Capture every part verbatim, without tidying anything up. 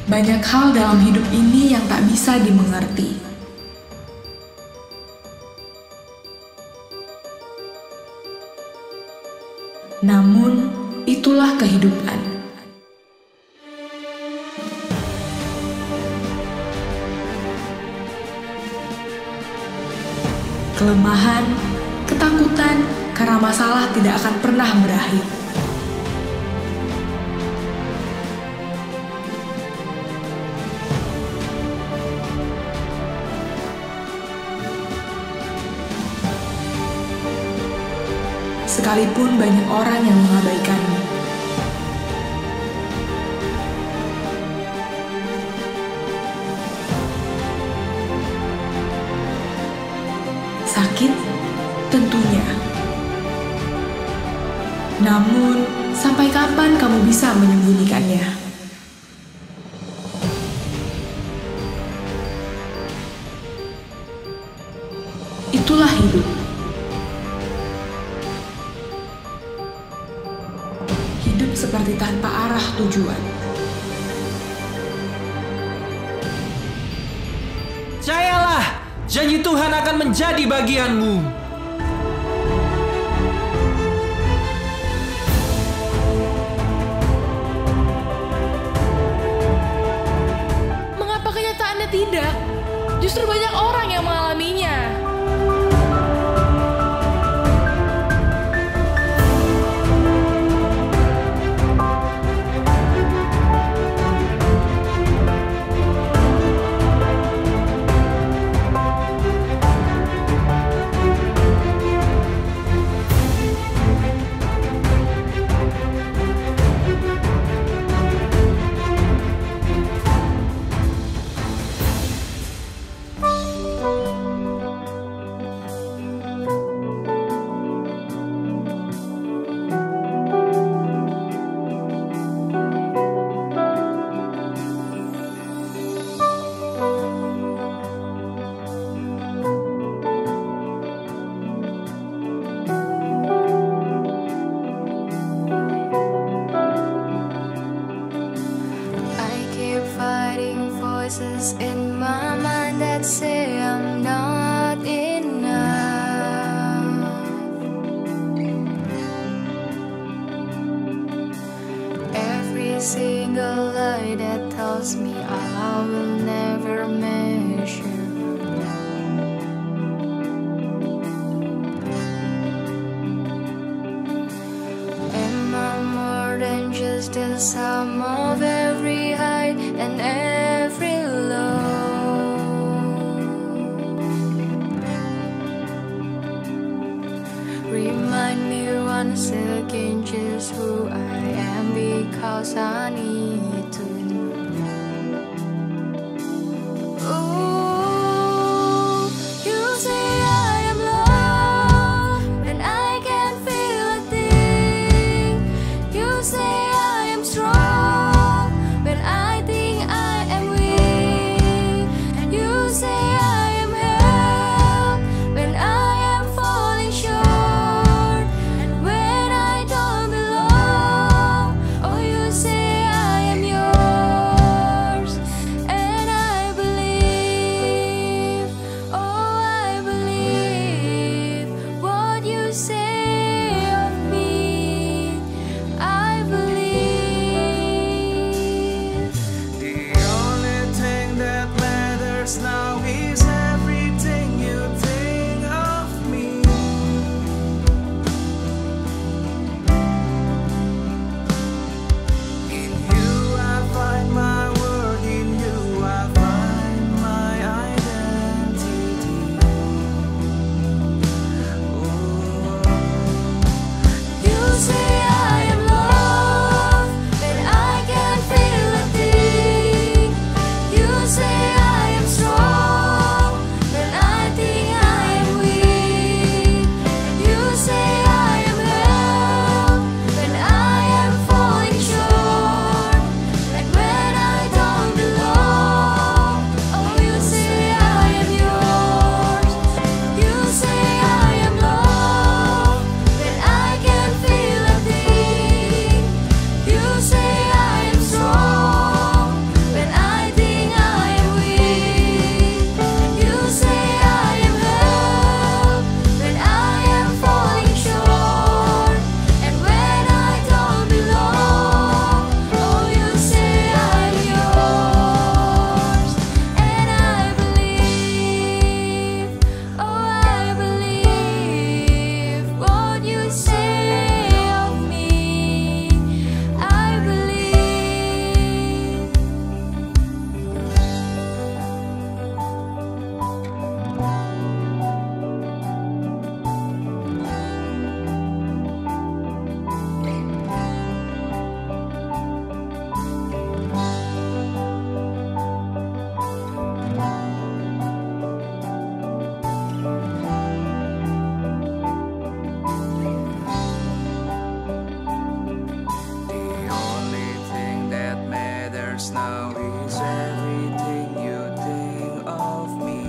Banyak hal dalam hidup ini yang tak bisa dimengerti. Namun, itulah kehidupan. Kelemahan, ketakutan, karena masalah tidak akan pernah berakhir. Sekalipun banyak orang yang mengabaikanmu. Sakit? Tentunya. Namun, sampai kapan kamu bisa menyembunyikannya? Itulah hidup. Hidup seperti tanpa arah tujuan. Percayalah, janji Tuhan akan menjadi bagianmu. Mengapa kenyataannya tidak? Justru banyak orang yang mengalaminya. Voices in my mind that say I'm not enough. Every single lie that tells me I will never measure. Am I more than just the sum of every high and every remind me once again just who I am, because I need to. Oh, you say I am loved, and I can't feel a thing. You say I am strong. years now is everything you think of me.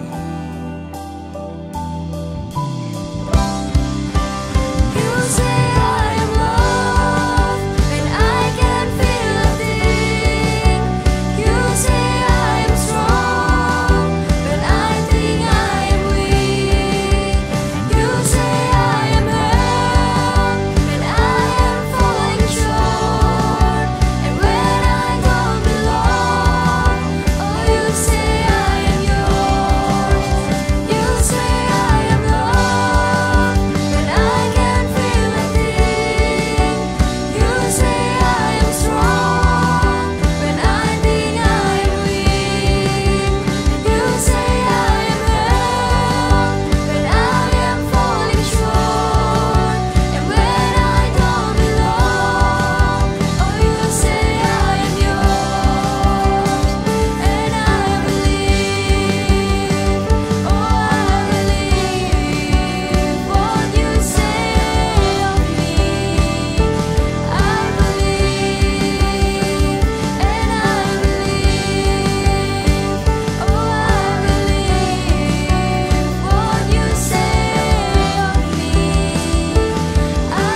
You say I am loved when I can feel a thing. You say I am strong when I think I am weak. You say I am held when I am falling short, and when I don't belong. Oh, you say I am yours. You say I am loved when I can feel a thing. You say I am strong when I think I am weak. You say I am held when I am falling short, and when I don't belong. Oh, you say I am yours, and I believe. Oh, I believe what you say of me. I believe, and I believe. Oh, I believe what you say of me. I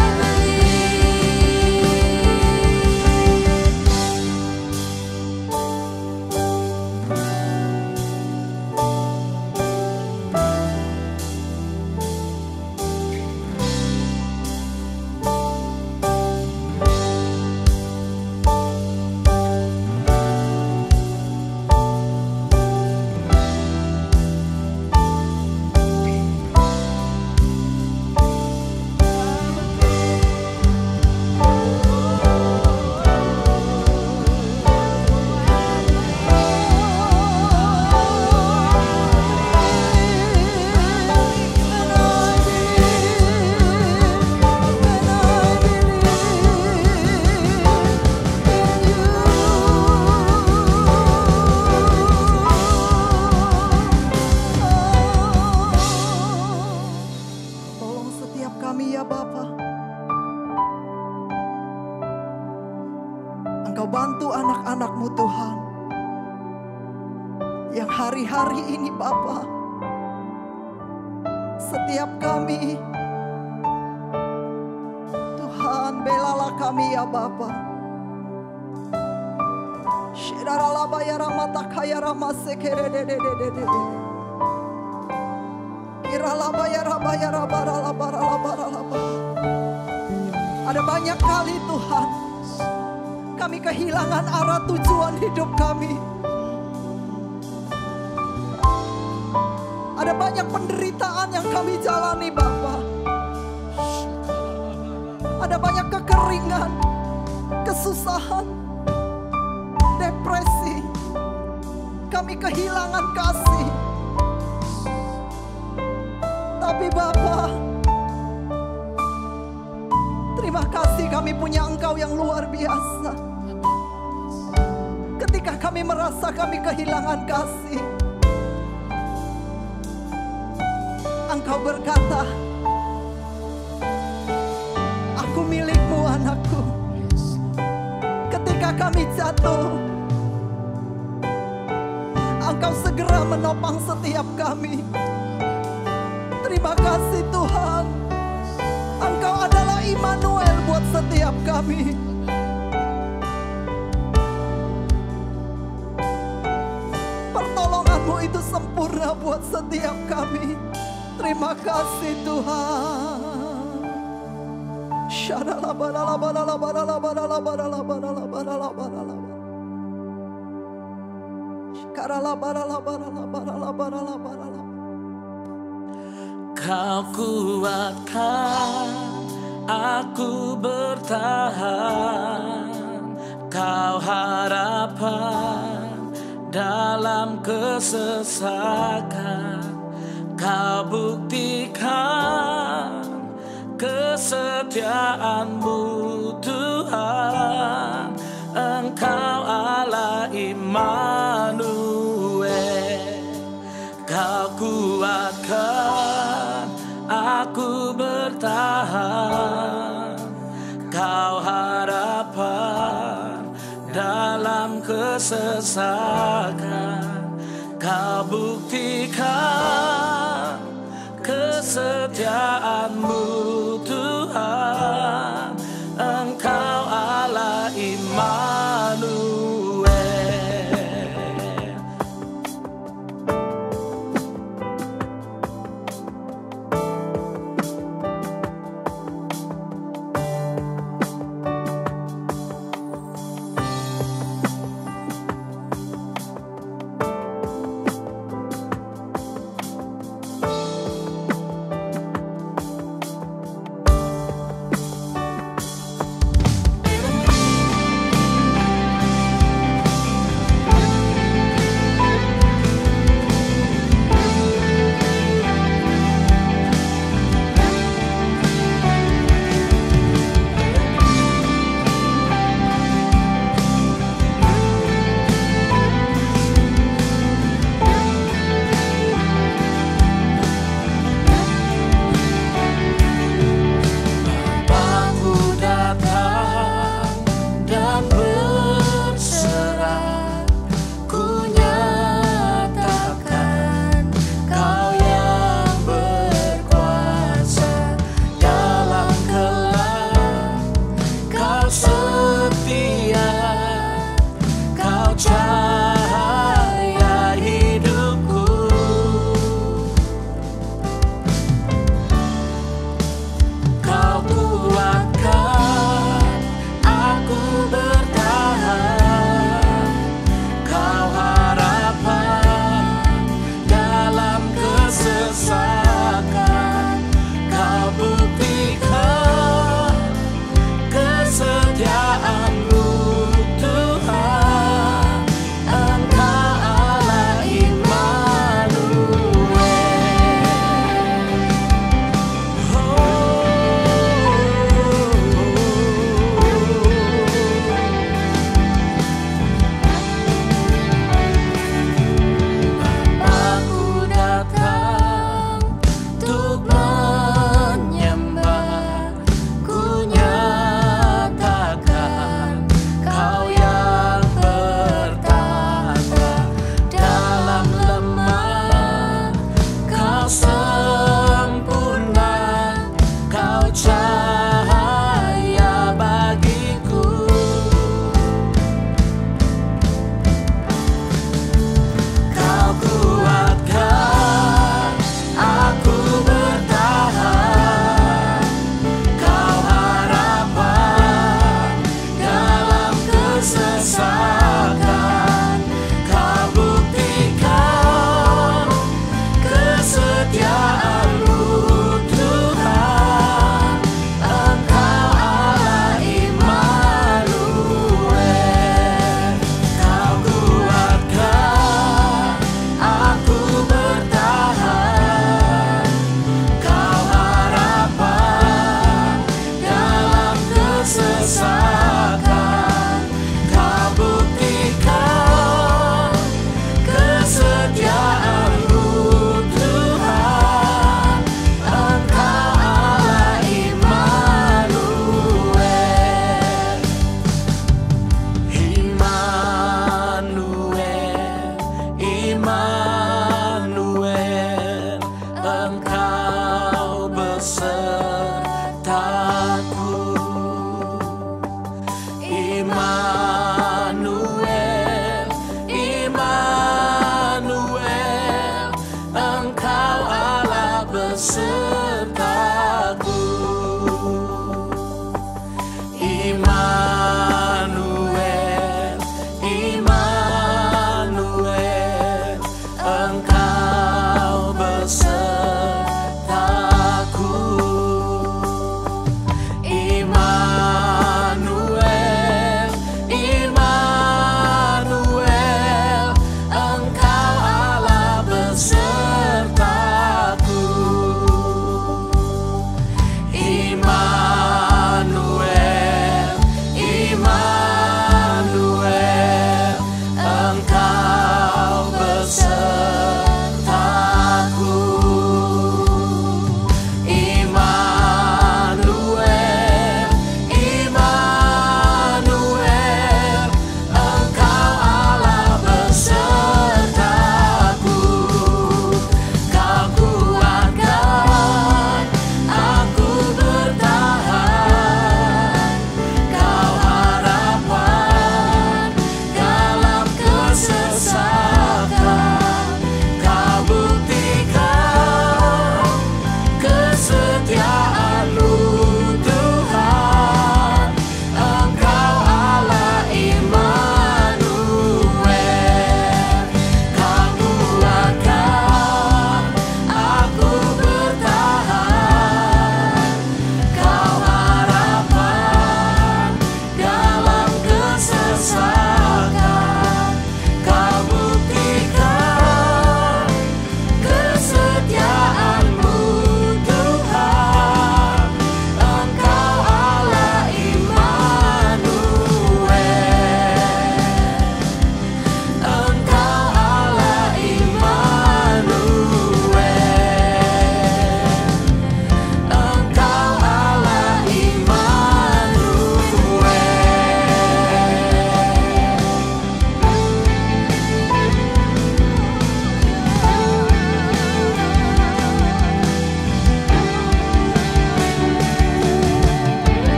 Tolong setiap kami ya Bapa. Engkau bantu anak-anak-Mu Tuhan, yang hari-hari ini Bapa, setiap kami, Tuhan belalah kami ya Bapa. Shiraralaba ya ramata kaya ramasekerededededede. Ada banyak kali Tuhan kami kehilangan arah tujuan hidup kami. Ada banyak penderitaan yang kami jalani Bapa. Ada banyak kekeringan, kesusahan, depresi. Kami kehilangan kasih. Tapi Bapa, terima kasih kami punya Engkau yang luar biasa. Ketika kami merasa kami kehilangan kasih, Engkau berkata, aku milikmu anakku. Ketika kami jatuh, Engkau segera menopang setiap kami. Terima kasih Tuhan, Engkau adalah Immanuel buat setiap kami. Pertolongan-Mu itu sempurna buat setiap kami. Terima kasih Tuhan. Kau kuatkan aku bertahan, Kau harapan dalam kesesakan. Kau buktikan kesetiaan-Mu Tuhan. Engkau Allah Immanuel. Kau kuatkan aku bertahan, Kau harapan dalam kesesakan. kesesakan, Kau buktikan kesetiaan-Mu Tuhan. Engkau Allah Immanuel.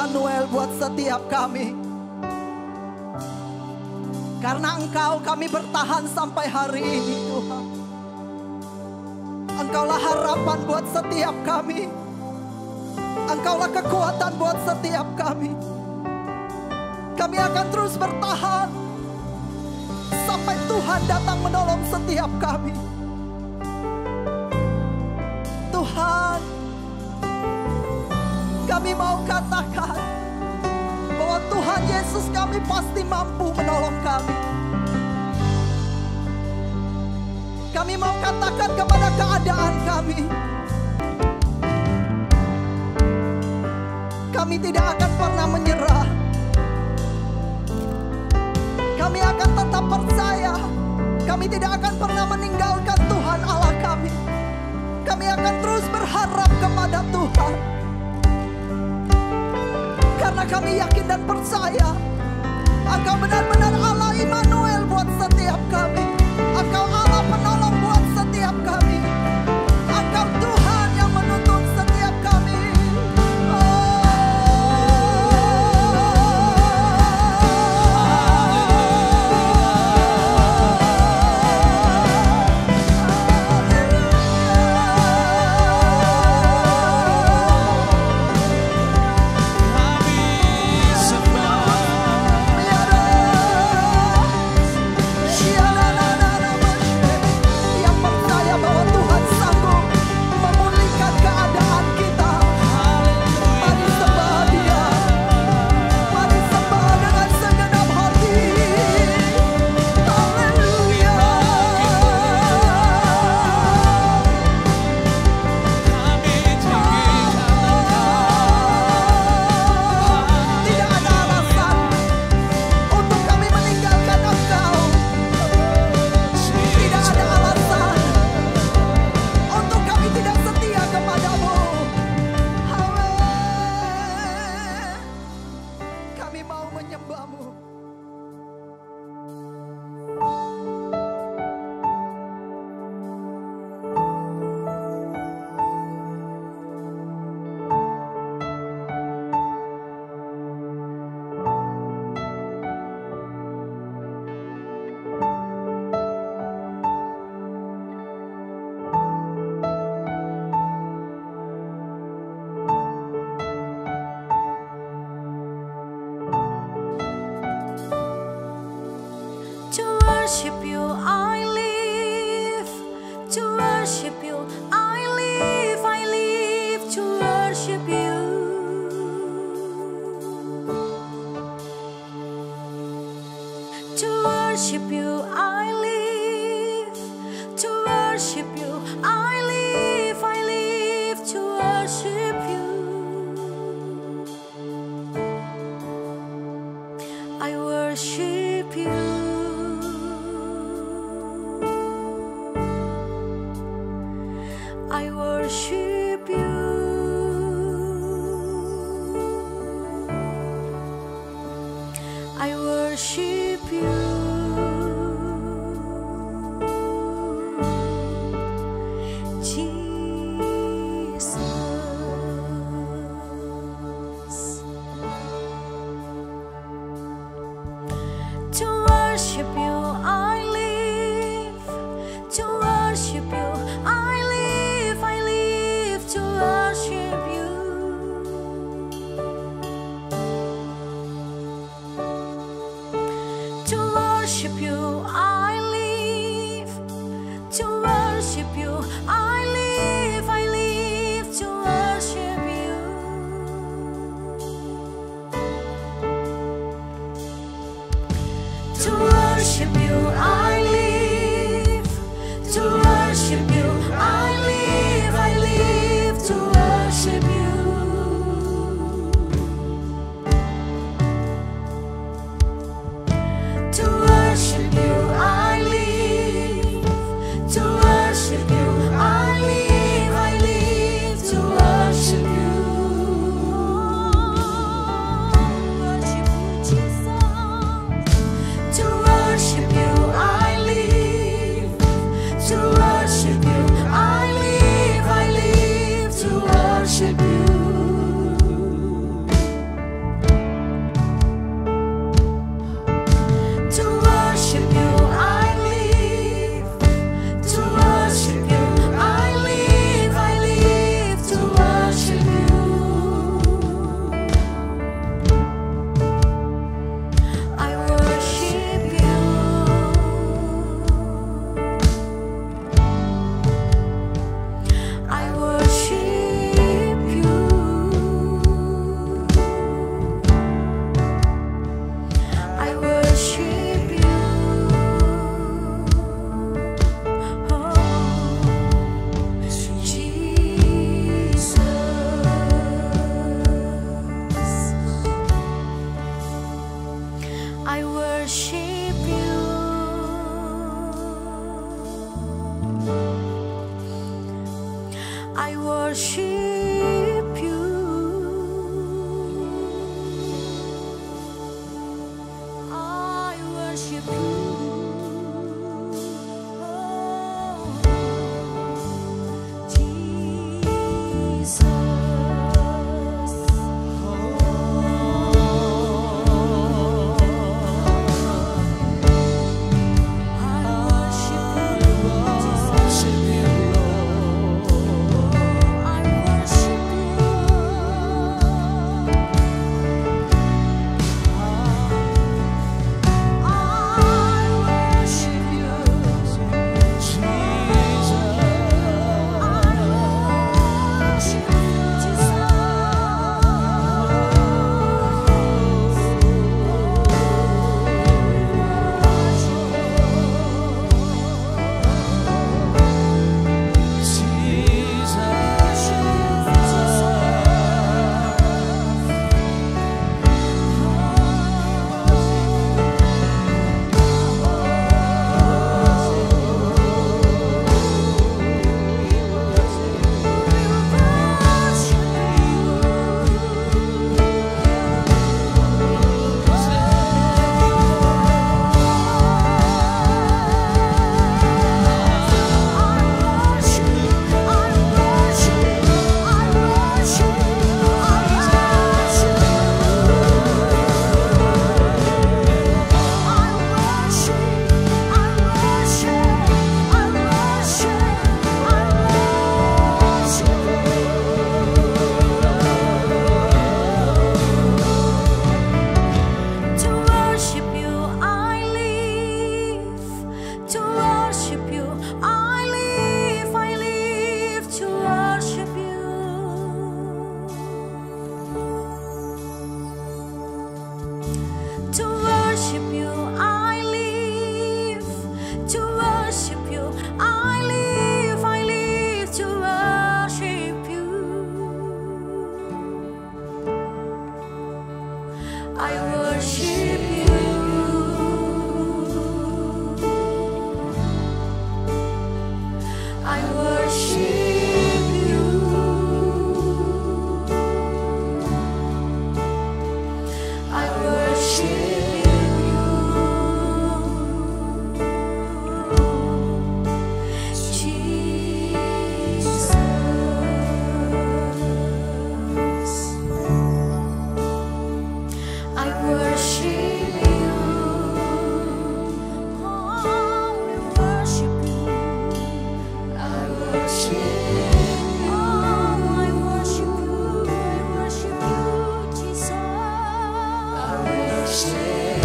Immanuel buat setiap kami. Karena Engkau kami bertahan sampai hari ini Tuhan. Engkaulah harapan buat setiap kami. Engkaulah kekuatan buat setiap kami. Kami akan terus bertahan sampai Tuhan datang menolong setiap kami. Tuhan, kami mau katakan bahwa Tuhan Yesus kami pasti mampu menolong kami. Kami mau katakan kepada keadaan kami, kami tidak akan pernah menyerah. Kami akan tetap percaya. Kami tidak akan pernah meninggalkan Tuhan Allah kami. Kami akan terus berharap kepada Tuhan. Karena kami yakin dan percaya Engkau benar-benar Allah Immanuel buat setiap kami. Engkau Allah penolong buat setiap kami. Engkau Tuhan yang menuntun setiap kami. To worship you, I To worship you I live, to worship you I live, I live to worship you. I worship you. I worship you. I worship you, Jesus. I worship you. Oh, we worship you. I worship you. Oh, I worship you. I worship you, Jesus. I worship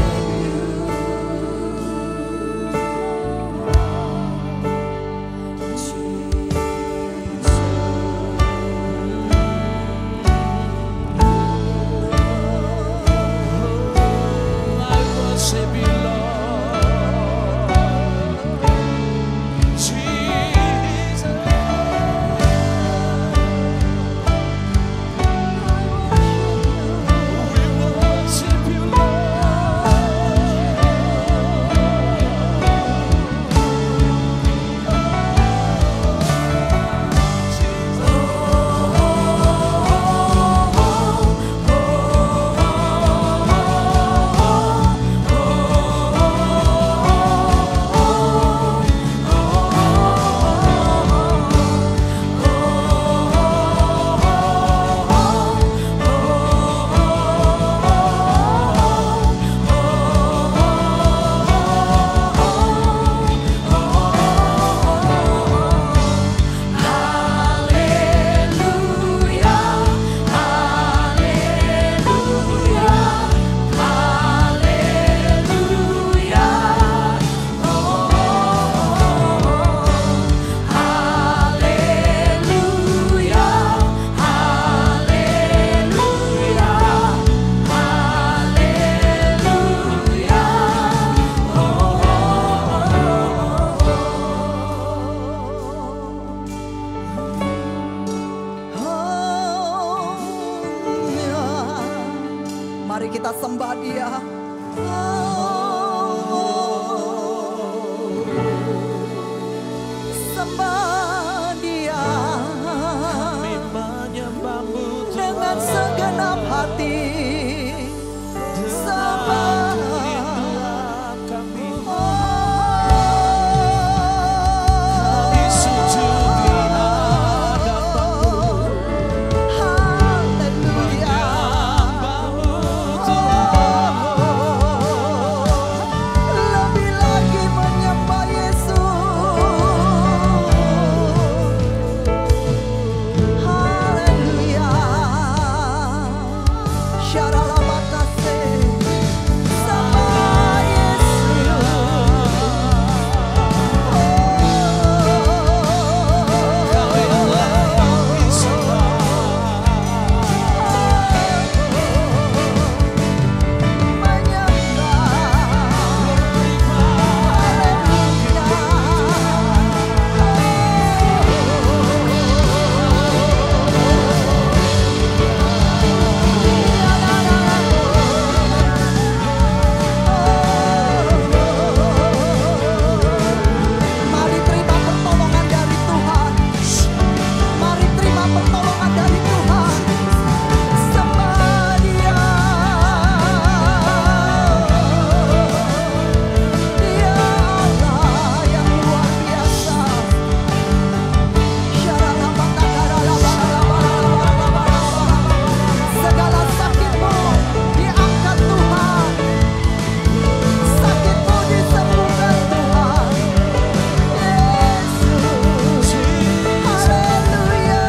I worship you, Lord. Jesus. We worship you, Mari kita sembah Dia. Sembah Dia kami menyembahmu dengan segenap hati. Sembah kami Oh, di sujud di hadapanmu. haleluya. Lebih lagi menyembah Yesus. Haleluya. Syaralamakase. Sembah Yesus. Mari terima pertolongan dari Tuhan. Mari terima pertolongan dari Tuhan. Sembah Dia. Dia Allah yang luar biasa. Segala sakitmu diangkat Tuhan. Sakitmu disembuhkan Tuhan. Yesus, haleluya.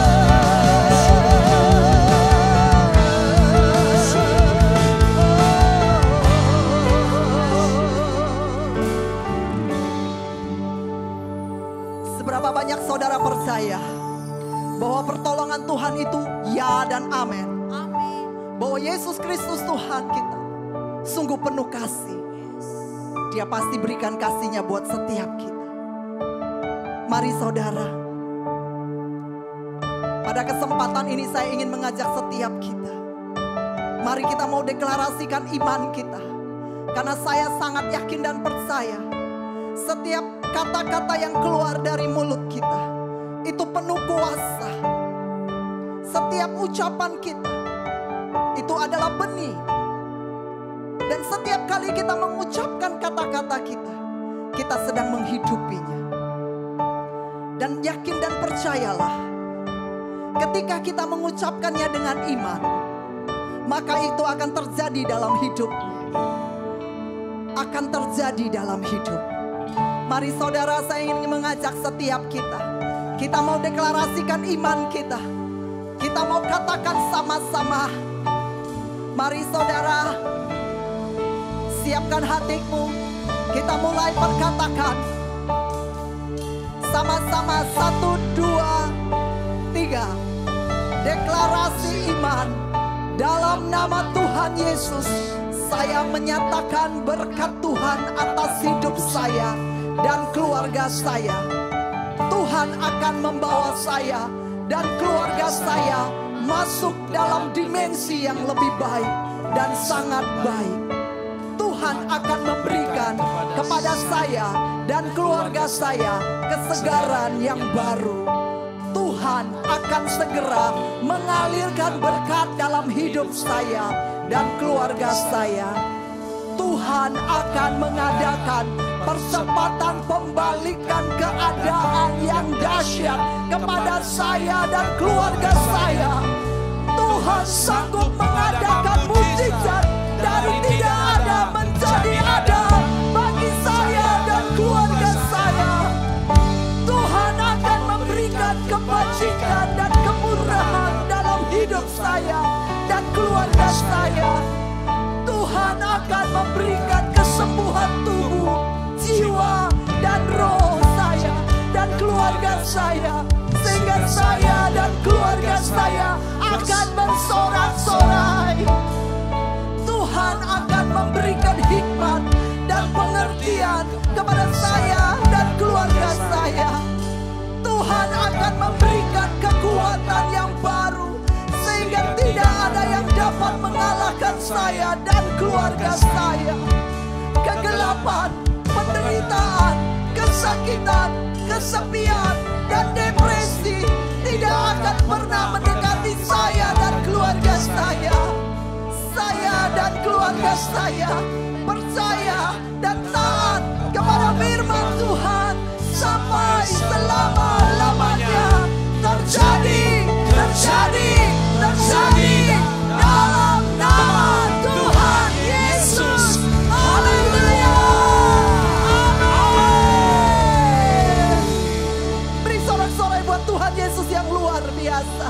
Seberapa banyak saudara percaya bahwa pertolongan Tuhan itu ya dan amin. Bahwa Yesus Kristus Tuhan kita. sungguh penuh kasih. Dia pasti berikan kasihnya buat setiap kita. Mari saudara, pada kesempatan ini saya ingin mengajak setiap kita. Mari kita mau deklarasikan iman kita. Karena saya sangat yakin dan percaya setiap kata-kata yang keluar dari mulut kita itu penuh kuasa. Setiap ucapan kita itu adalah benih. Dan setiap kali kita mengucapkan kata-kata kita, kita sedang menghidupinya. Dan yakin dan percayalah, ketika kita mengucapkannya dengan iman, maka itu akan terjadi dalam hidupmu. Akan terjadi dalam hidup. Mari saudara, saya ingin mengajak setiap kita. Kita mau deklarasikan iman kita. Kita mau katakan sama-sama. Mari saudara, siapkan hatimu. Kita mulai perkatakan sama-sama. Satu, dua, tiga. Deklarasi iman. Dalam nama Tuhan Yesus, saya menyatakan berkat Tuhan atas hidup saya dan keluarga saya. Tuhan akan membawa saya dan keluarga saya masuk dalam dimensi yang lebih baik dan sangat baik. Tuhan akan memberikan kepada saya dan keluarga saya kesegaran yang baru. Tuhan akan segera mengalirkan berkat dalam hidup saya dan keluarga saya. Tuhan akan mengadakan percepatan pembalikan keadaan yang dahsyat kepada saya dan keluarga saya. Tuhan sanggup mengadakan mukjizat dari tidak ada menjadi ada bagi saya dan keluarga saya. Tuhan akan memberikan kebajikan dan kemurahan dalam hidup saya dan keluarga saya. Tuhan akan memberikan kesembuhan tubuh, jiwa, dan roh saya dan keluarga saya. Sehingga saya dan keluarga saya akan bersorak-sorai. Tuhan akan memberikan hikmat dan pengertian kepada saya dan keluarga saya. Tuhan akan memberikan kekuatan yang baru, sehingga tidak ada yang dapat mengalahkan saya dan keluarga saya. Kegelapan, penderitaan, kesakitan, kesepian, dan depresi tidak akan pernah mendekati saya dan keluarga saya. Saya dan keluarga saya percaya dan taat kepada firman Tuhan sampai selama-lamanya. Terjadi, terjadi, terjadi dalam nama Tuhan Yesus. Haleluya. Amin. Beri sorak-sorai buat Tuhan Yesus yang luar biasa.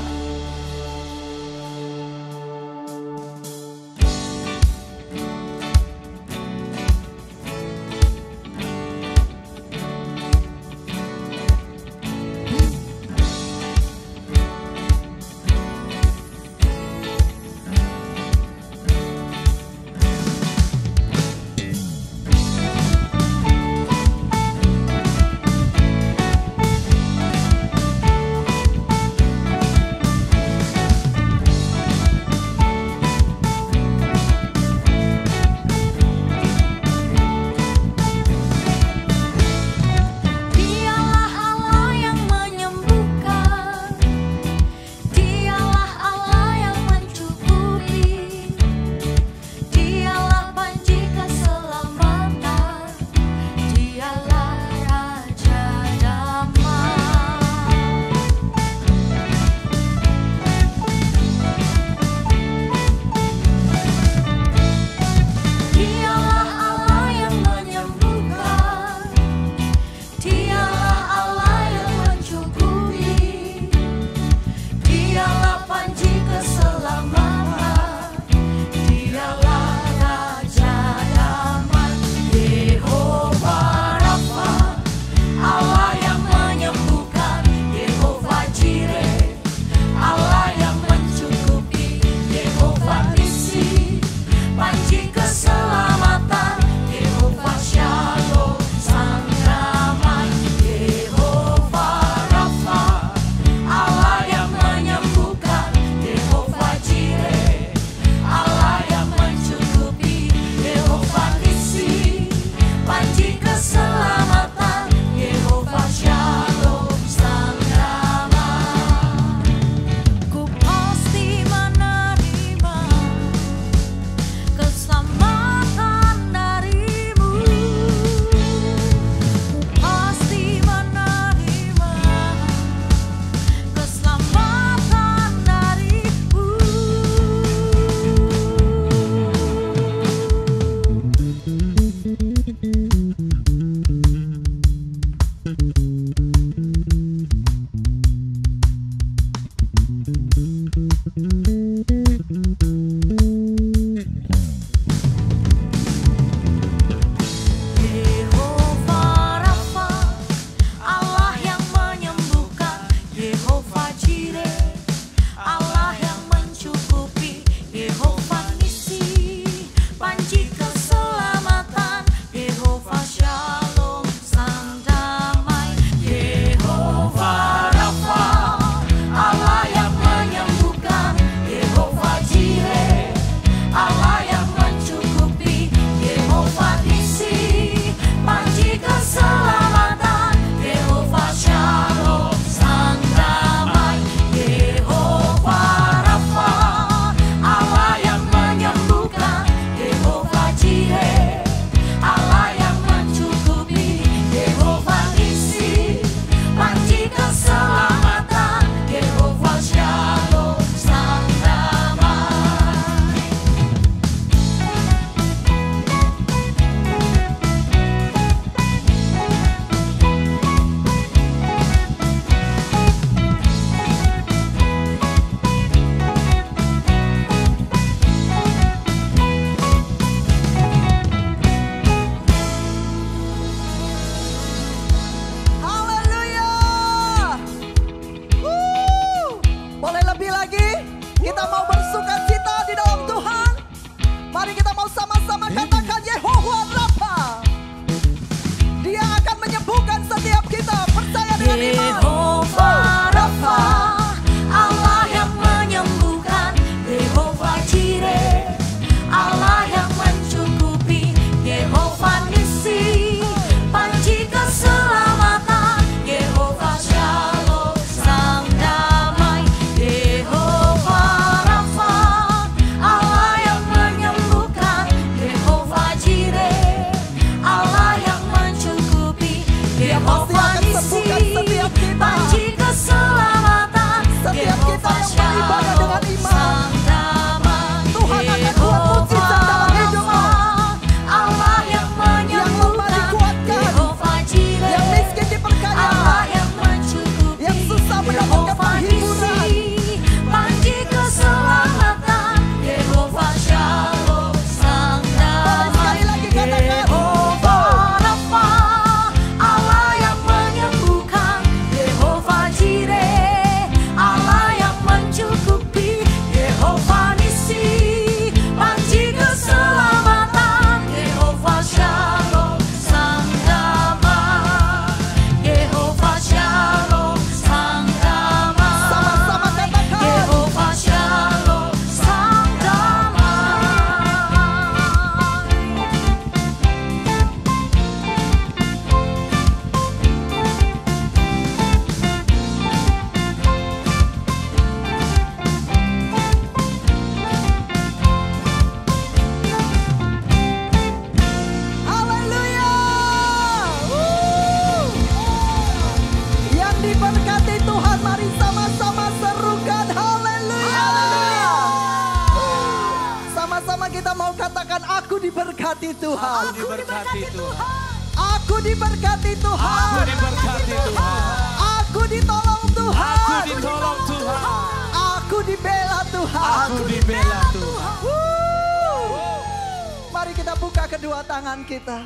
sama-sama kita mau katakan, aku diberkati Tuhan. Aku diberkati Tuhan. Aku diberkati Tuhan. Aku diberkati Tuhan. Aku ditolong Tuhan. Aku ditolong Tuhan. Aku dibela Tuhan. Aku dibela Tuhan. Wuh. Mari kita buka kedua tangan kita.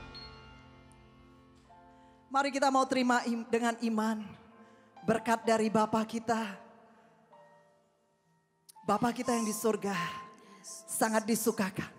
Mari kita mau terima im- dengan iman berkat dari Bapa kita. Bapa kita yang di surga sangat disukakan.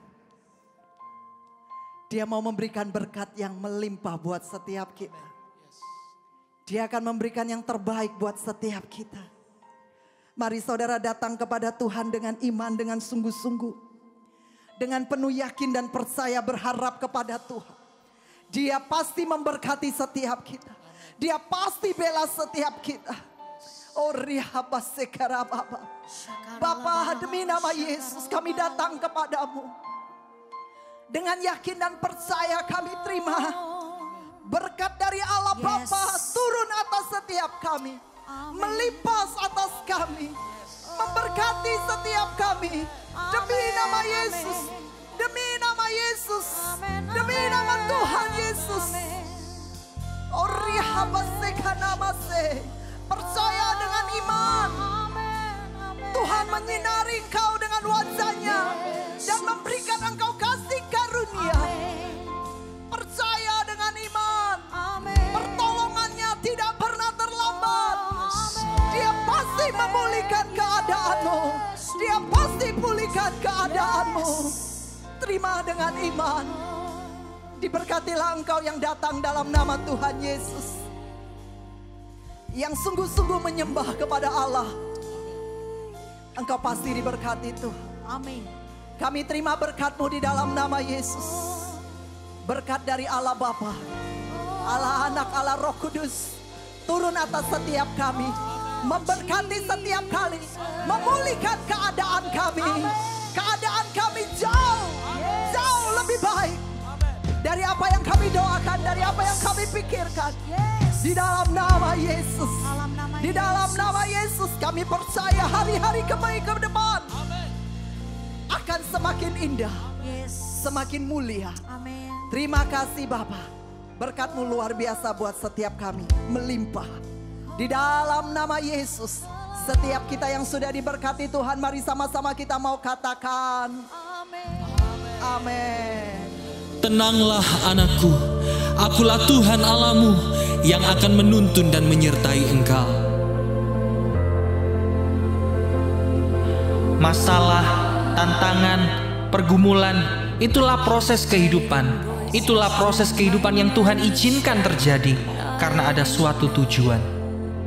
Dia mau memberikan berkat yang melimpah buat setiap kita. Dia akan memberikan yang terbaik buat setiap kita. Mari saudara datang kepada Tuhan dengan iman, dengan sungguh-sungguh. Dengan penuh yakin dan percaya berharap kepada Tuhan. Dia pasti memberkati setiap kita. Dia pasti bela setiap kita. Oh rihaba sekara Bapa. Bapa, demi nama Yesus kami datang kepadamu. Dengan yakin dan percaya kami terima berkat dari Allah Bapa turun atas setiap kami. Melimpah atas kami. Memberkati setiap kami. Demi nama Yesus. Demi nama Yesus. Demi nama Tuhan Yesus. Oh rihaba sekara mase. Percaya dengan iman. Tuhan menyinari engkau dengan wajahnya dan memberikan engkau kasih karunia. Percaya dengan iman. Pertolongannya tidak pernah terlambat. Dia pasti memulihkan keadaanmu. Dia pasti pulihkan keadaanmu. Terima dengan iman. Diberkatilah engkau yang datang dalam nama Tuhan Yesus. Yang sungguh-sungguh menyembah kepada Allah. Engkau pasti diberkati Tuhan. Amin. Kami terima berkat-Mu di dalam nama Yesus. Berkat dari Allah Bapa, Allah Anak, Allah Roh Kudus turun atas setiap kami. Memberkati setiap kali. Memulihkan keadaan kami. Keadaan kami jauh, jauh lebih baik dari apa yang kami doakan, dari apa yang kami pikirkan. Di dalam nama Yesus. Di dalam nama Yesus kami percaya hari-hari kami ke depan akan semakin indah, semakin mulia. Terima kasih Bapa. Berkat-Mu luar biasa buat setiap kami, melimpah. Di dalam nama Yesus, setiap kita yang sudah diberkati Tuhan, mari sama-sama kita mau katakan amin. Tenanglah anakku, akulah Tuhan Allahmu yang akan menuntun dan menyertai engkau. Masalah, tantangan, pergumulan, itulah proses kehidupan. Itulah proses kehidupan yang Tuhan izinkan terjadi karena ada suatu tujuan.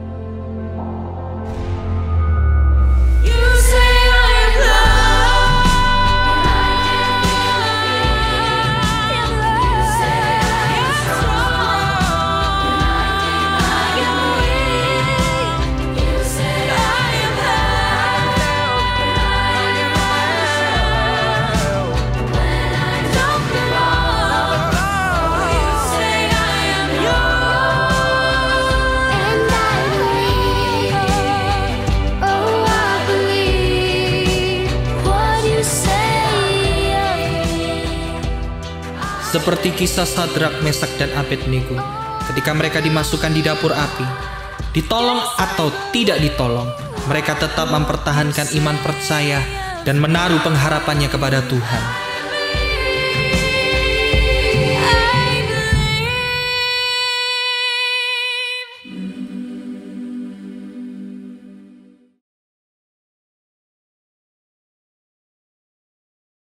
Seperti kisah Sadrak, Mesak, dan Abednego ketika mereka dimasukkan di dapur api, ditolong atau tidak ditolong, mereka tetap mempertahankan iman percaya dan menaruh pengharapannya kepada Tuhan.